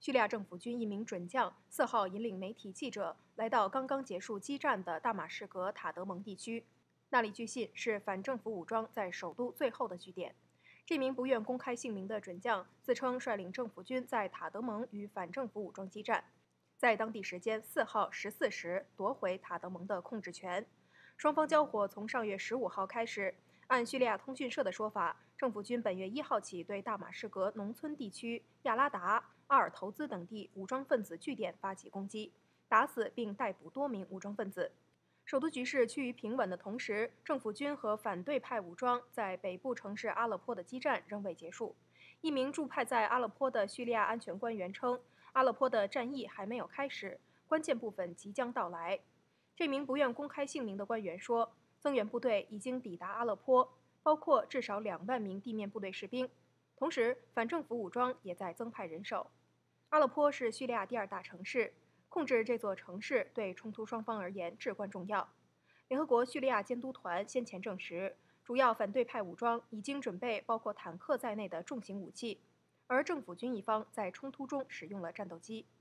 叙利亚政府军一名准将4号引领媒体记者来到刚刚结束激战的大马士革塔德蒙地区，那里据信是反政府武装在首都最后的据点。这名不愿公开姓名的准将自称率领政府军在塔德蒙与反政府武装激战，在当地时间4号14时夺回塔德蒙的控制权。双方交火从上月15号开始。按叙利亚通讯社的说法，政府军本月1号起对大马士革农村地区亚拉达、阿尔投资等地武装分子据点发起攻击，打死并逮捕多名武装分子。首都局势趋于平稳的同时，政府军和反对派武装在北部城市阿勒颇的激战仍未结束。一名驻派在阿勒颇的叙利亚安全官员称，阿勒颇的战役还没有开始，关键部分即将到来。这名不愿公开姓名的官员说，增援部队已经抵达阿勒颇，包括至少2万名地面部队士兵，同时反政府武装也在增派人手。阿勒颇是叙利亚第2大城市，控制这座城市对冲突双方而言至关重要。联合国叙利亚监督团先前证实，主要反对派武装已经准备包括坦克在内的重型武器，而政府军一方在冲突中使用了战斗机。